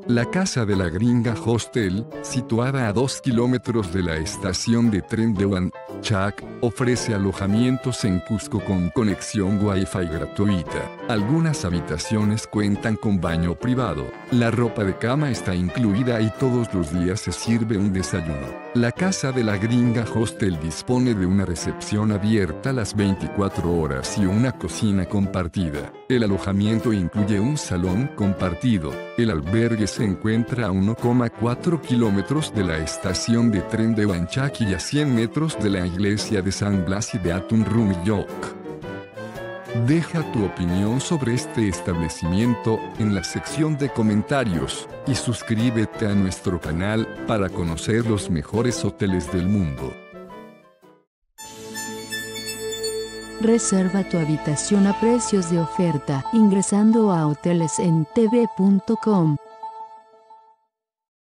La Casa de la Gringa Hostel, situada a 2 kilómetros de la estación de tren de Huanchac, ofrece alojamientos en Cusco con conexión Wi-Fi gratuita. Algunas habitaciones cuentan con baño privado. La ropa de cama está incluida y todos los días se sirve un desayuno. La Casa de la Gringa Hostel dispone de una recepción abierta las 24 horas y una cocina compartida. El alojamiento incluye un salón compartido. El albergue se encuentra a 1,4 kilómetros de la estación de tren de Huanchac y a 100 metros de la iglesia de San Blas y de Atunrumillok. Deja tu opinión sobre este establecimiento en la sección de comentarios y suscríbete a nuestro canal para conocer los mejores hoteles del mundo. Reserva tu habitación a precios de oferta ingresando a hotelesentv.com.